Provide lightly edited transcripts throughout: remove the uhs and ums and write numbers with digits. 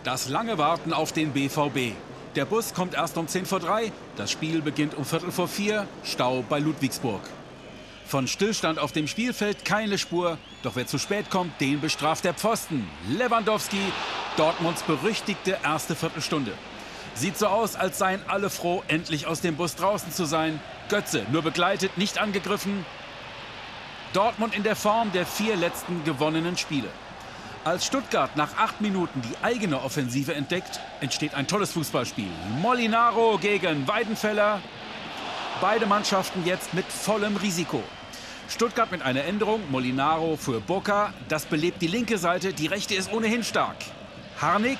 Das lange Warten auf den BVB. Der Bus kommt erst um 3:10, das Spiel beginnt um 3:45, Stau bei Ludwigsburg. Von Stillstand auf dem Spielfeld keine Spur, doch wer zu spät kommt, den bestraft der Pfosten. Lewandowski, Dortmunds berüchtigte erste Viertelstunde. Sieht so aus, als seien alle froh, endlich aus dem Bus draußen zu sein. Götze nur begleitet, nicht angegriffen. Dortmund in der Form der 4 letzten gewonnenen Spiele. Als Stuttgart nach 8 Minuten die eigene Offensive entdeckt, entsteht ein tolles Fußballspiel. Molinaro gegen Weidenfeller. Beide Mannschaften jetzt mit vollem Risiko. Stuttgart mit einer Änderung, Molinaro für Boca. Das belebt die linke Seite, die rechte ist ohnehin stark. Harnik,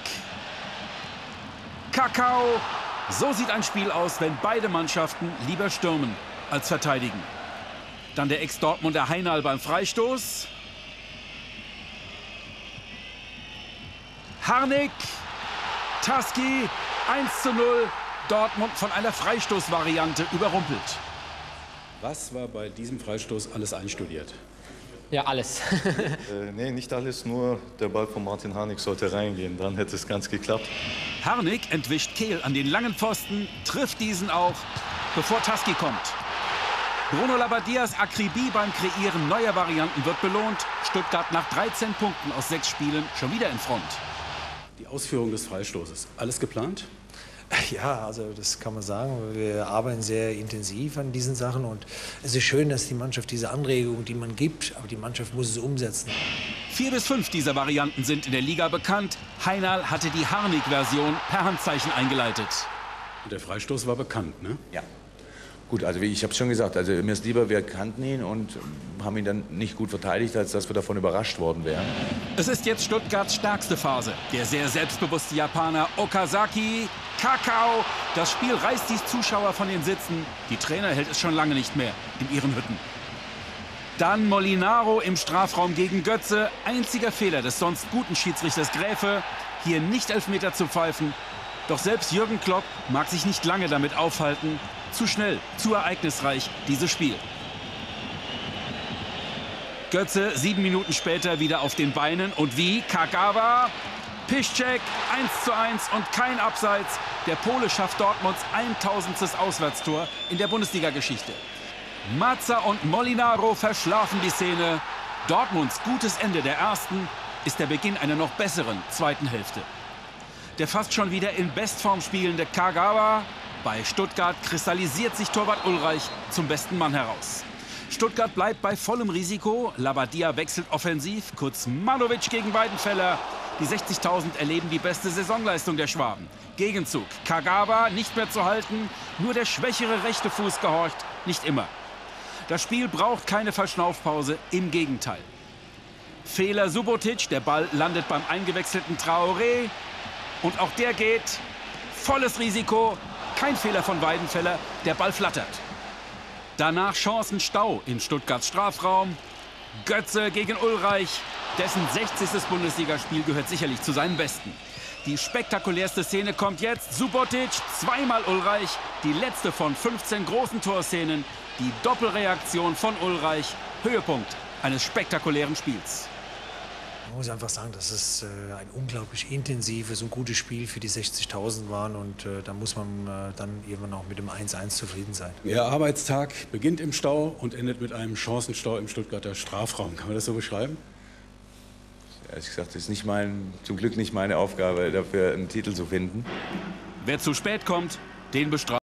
Kakao. So sieht ein Spiel aus, wenn beide Mannschaften lieber stürmen als verteidigen. Dann der Ex-Dortmunder Heinal beim Freistoß. Harnik, Taski, 1:0. Dortmund von einer Freistoßvariante überrumpelt. Was war bei diesem Freistoß alles einstudiert? Ja, alles. Nee, nicht alles, nur der Ball von Martin Harnik sollte reingehen, dann hätte es ganz geklappt. Harnik entwischt Kehl an den langen Pfosten, trifft diesen auch, bevor Taski kommt. Bruno Labbadias Akribie beim Kreieren neuer Varianten wird belohnt. Stuttgart nach 13 Punkten aus 6 Spielen schon wieder in Front. Die Ausführung des Freistoßes, alles geplant? Ja, also das kann man sagen. Wir arbeiten sehr intensiv an diesen Sachen und es ist schön, dass die Mannschaft diese Anregung, die man gibt, aber die Mannschaft muss es umsetzen. 4 bis 5 dieser Varianten sind in der Liga bekannt. Heinal hatte die Harnik-Version per Handzeichen eingeleitet. Und der Freistoß war bekannt, ne? Ja. Gut, also wie ich habe es schon gesagt, also mir ist lieber, wir kannten ihn und haben ihn dann nicht gut verteidigt, als dass wir davon überrascht worden wären. Es ist jetzt Stuttgarts stärkste Phase. Der sehr selbstbewusste Japaner Okazaki, Kakao. Das Spiel reißt die Zuschauer von den Sitzen. Die Trainer hält es schon lange nicht mehr in ihren Hütten. Dann Molinaro im Strafraum gegen Götze. Einziger Fehler des sonst guten Schiedsrichters Gräfe. Hier nicht Elfmeter zu pfeifen. Doch selbst Jürgen Klopp mag sich nicht lange damit aufhalten. Zu schnell, zu ereignisreich, dieses Spiel. Götze 7 Minuten später wieder auf den Beinen. Und wie? Kagawa, Piszczek, 1:1 und kein Abseits. Der Pole schafft Dortmunds 1000. Auswärtstor in der Bundesliga-Geschichte. Mazza und Molinaro verschlafen die Szene. Dortmunds gutes Ende der ersten ist der Beginn einer noch besseren zweiten Hälfte. Der fast schon wieder in Bestform spielende Kagawa. Bei Stuttgart kristallisiert sich Torwart Ulreich zum besten Mann heraus. Stuttgart bleibt bei vollem Risiko. Labbadia wechselt offensiv. Kuzmanovic gegen Weidenfeller. Die 60.000 erleben die beste Saisonleistung der Schwaben. Gegenzug. Kagawa nicht mehr zu halten. Nur der schwächere rechte Fuß gehorcht. Nicht immer. Das Spiel braucht keine Verschnaufpause. Im Gegenteil. Fehler Subotic. Der Ball landet beim eingewechselten Traoré. Und auch der geht. Volles Risiko. Kein Fehler von Weidenfeller. Der Ball flattert. Danach Chancenstau in Stuttgarts Strafraum. Götze gegen Ulreich. Dessen 60. Bundesligaspiel gehört sicherlich zu seinen besten. Die spektakulärste Szene kommt jetzt. Subotic, zweimal Ulreich. Die letzte von 15 großen Torszenen. Die Doppelreaktion von Ulreich. Höhepunkt eines spektakulären Spiels. Man muss einfach sagen, dass es ein unglaublich intensives und gutes Spiel für die 60.000 waren und da muss man dann irgendwann auch mit dem 1:1 zufrieden sein. Ihr Arbeitstag beginnt im Stau und endet mit einem Chancenstau im Stuttgarter Strafraum. Kann man das so beschreiben? Ehrlich gesagt, das ist zum Glück nicht meine Aufgabe, dafür einen Titel zu finden. Wer zu spät kommt, den bestraft.